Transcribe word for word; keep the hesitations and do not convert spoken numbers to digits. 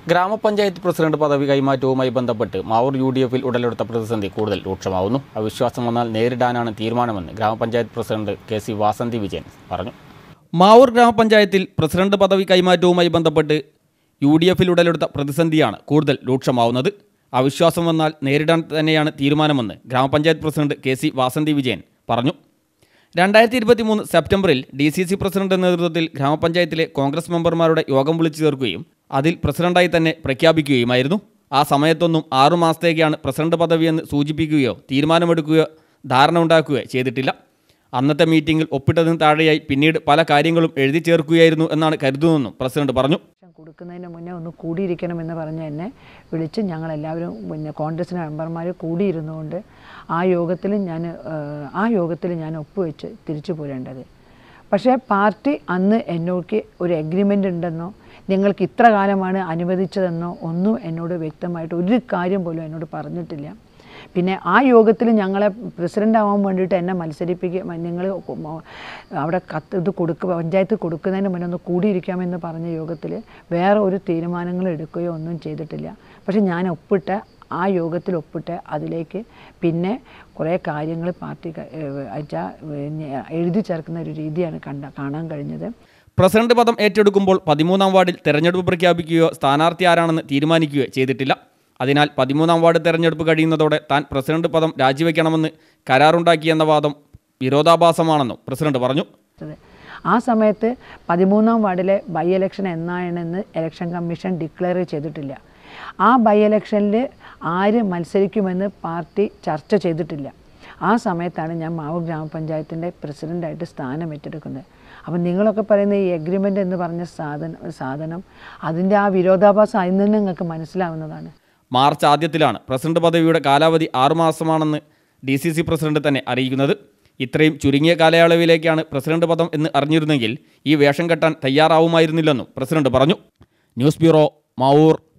ഗ്രാമപഞ്ചായത്ത് പ്രസിഡന്റ് പദവി കൈമാറ്റവുമായി ബന്ധപ്പെട്ട് മാവൂർ യു ഡി എഫിൽ ഉടലെടുത്ത പ്രതിസന്ധി കൂടുതൽ രൂക്ഷമാവുന്നു. അവിശ്വാസം വന്നാൽ നേരിടാനാണ് തീരുമാനമെന്ന് grama panchayat president K C Vasanthi Vijayan പറഞ്ഞു. മാവൂർ ഗ്രാമപഞ്ചായത്തിൽ പ്രസിഡന്റ് പദവി കൈമാറ്റവുമായി ബന്ധപ്പെട്ട് യു ഡി എഫിൽ ഉടലെടുത്ത പ്രതിസന്ധിയാണ് കൂടുതൽ രൂക്ഷമാവുന്നത്. അവിശ്വാസം വന്നാൽ നേരിടാൻ തന്നെയാണ് തീരുമാനമെന്ന് grama panchayat president K C Vasanthi Vijayan പറഞ്ഞു. രണ്ടായിരത്തി ഇരുപത്തി മൂന്ന് സെപ്റ്റംബറിൽ ഡി സി സി പ്രസിഡന്റ് നേതൃത്വത്തിൽ ഗ്രാമപഞ്ചായത്തിലെ കോൺഗ്രസ് മെമ്പർമാരുടെ യോഗം വിളിച്ചു ചേർക്കുകയും അതിൽ പ്രസിഡന്റായി തന്നെ പ്രഖ്യാപിക്കുകയുമായിരുന്നു. ആ സമയത്തൊന്നും ആറുമാസത്തേക്കാണ് പ്രസിഡന്റ് പദവിയെന്ന് സൂചിപ്പിക്കുകയോ തീരുമാനമെടുക്കുകയോ ധാരണ ഉണ്ടാക്കുകയോ ചെയ്തിട്ടില്ല. അന്നത്തെ മീറ്റിംഗിൽ ഒപ്പിട്ടതിന് താഴെയായി പിന്നീട് പല കാര്യങ്ങളും എഴുതി ചേർക്കുകയായിരുന്നു എന്നാണ് കരുതുന്നതെന്നും പ്രസിഡന്റ് പറഞ്ഞു. കൊടുക്കുന്നതിന് മുന്നേ ഒന്ന് കൂടിയിരിക്കണമെന്ന് പറഞ്ഞ് എന്നെ വിളിച്ച് ഞങ്ങളെല്ലാവരും പിന്നെ കോൺഗ്രസിൻ്റെ മെമ്പർമാർ കൂടിയിരുന്നുകൊണ്ട് ആ യോഗത്തിൽ ഞാൻ ആ യോഗത്തിൽ ഞാൻ ഒപ്പുവെച്ച് തിരിച്ചു പോരേണ്ടത്. പക്ഷേ പാർട്ടി അന്ന് എന്നോട് ഒരു എഗ്രിമെൻ്റ് ഉണ്ടെന്നോ നിങ്ങൾക്ക് ഇത്ര കാലമാണ് അനുവദിച്ചതെന്നോ ഒന്നും എന്നോട് വ്യക്തമായിട്ട് ഒരു കാര്യം പോലും എന്നോട് പറഞ്ഞിട്ടില്ല. പിന്നെ ആ യോഗത്തിൽ ഞങ്ങളെ പ്രസിഡൻ്റ് ആവാൻ വേണ്ടിയിട്ട് എന്നെ മത്സരിപ്പിക്കുക, നിങ്ങൾ അവിടെ കത്ത് ഇത് കൊടുക്കുക പഞ്ചായത്ത് കൊടുക്കുന്നതിന് മുന്നേ ഒന്ന് കൂടിയിരിക്കാമെന്ന് പറഞ്ഞ യോഗത്തിൽ വേറെ ഒരു തീരുമാനങ്ങൾ എടുക്കുകയോ ഒന്നും ചെയ്തിട്ടില്ല. പക്ഷെ ഞാൻ ഒപ്പിട്ട ആ യോഗത്തിൽ ഒപ്പിട്ട് അതിലേക്ക് പിന്നെ കുറേ കാര്യങ്ങൾ പാർട്ടി എഴുതി ചേർക്കുന്ന ഒരു രീതിയാണ് കണ്ട കാണാൻ കഴിഞ്ഞത്. പ്രസിഡന്റ് പദം ഏറ്റെടുക്കുമ്പോൾ പതിമൂന്നാം വാർഡിൽ തെരഞ്ഞെടുപ്പ് പ്രഖ്യാപിക്കുകയോ സ്ഥാനാർത്ഥി ആരാണെന്ന് തീരുമാനിക്കുകയോ ചെയ്തിട്ടില്ല. അതിനാൽ പതിമൂന്നാം വാർഡ് തെരഞ്ഞെടുപ്പ് കഴിയുന്നതോടെ താൻ പ്രസിഡന്റ് പദം രാജിവെക്കണമെന്ന് കരാറുണ്ടാക്കിയെന്ന വാദം വിരോധാഭാസമാണെന്നും പ്രസിഡന്റ് പറഞ്ഞു. ആ സമയത്ത് പതിമൂന്നാം വാർഡിലെ ബൈ ഇലക്ഷൻ എന്നാണെന്ന് ഇലക്ഷൻ കമ്മീഷൻ ഡിക്ലെയർ ചെയ്തിട്ടില്ല. ആ ബൈ ഇലക്ഷനിൽ ആര് മത്സരിക്കുമെന്ന് പാർട്ടി ചർച്ച ചെയ്തിട്ടില്ല. ആ സമയത്താണ് ഞാൻ മാവൂർ ഗ്രാമപഞ്ചായത്തിൻ്റെ പ്രസിഡൻ്റായിട്ട് സ്ഥാനം ഏറ്റെടുക്കുന്നത്. അപ്പം നിങ്ങളൊക്കെ പറയുന്ന ഈ എഗ്രിമെൻ്റ് എന്ന് പറഞ്ഞ സാധനം സാധനം അതിൻ്റെ ആ വിരോധാഭാസം അതിൽ നിന്ന് നിങ്ങൾക്ക് മനസ്സിലാവുന്നതാണ്. മാർച്ച് ആദ്യത്തിലാണ് പ്രസിഡന്റ് പദവിയുടെ കാലാവധി ആറുമാസമാണെന്ന് ഡി സി സി പ്രസിഡന്റ് തന്നെ അറിയിക്കുന്നത്. ഇത്രയും ചുരുങ്ങിയ കാലയളവിലേക്കാണ് പ്രസിഡന്റ് പദം എന്ന് അറിഞ്ഞിരുന്നെങ്കിൽ ഈ വേഷം കെട്ടാൻ തയ്യാറാവുമായിരുന്നില്ലെന്നും പ്രസിഡന്റ് പറഞ്ഞു. News bureau, Mavoor.